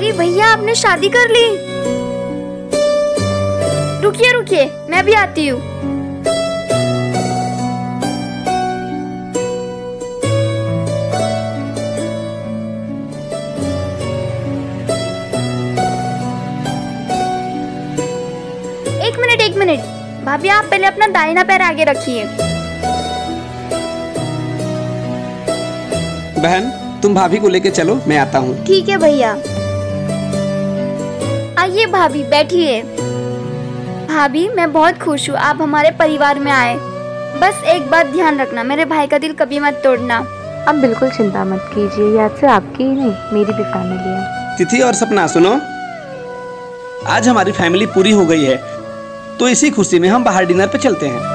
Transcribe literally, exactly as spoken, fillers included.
अरे भैया, आपने शादी कर ली? रुकिए रुकिए, मैं भी आती हूँ। एक मिनट एक मिनट, भाभी आप पहले अपना दाहिना पैर आगे रखिए। बहन, तुम भाभी को लेके चलो, मैं आता हूँ। ठीक है भैया। आइए भाभी, बैठिए। भाभी, मैं बहुत खुश हूँ आप हमारे परिवार में आए। बस एक बात ध्यान रखना, मेरे भाई का दिल कभी मत तोड़ना। अब बिल्कुल चिंता मत कीजिए, याद से आपकी ही नहीं मेरी भी फैमिली है। तिथि और सपना सुनो, आज हमारी फैमिली पूरी हो गई है, तो इसी खुशी में हम बाहर डिनर पे चलते हैं।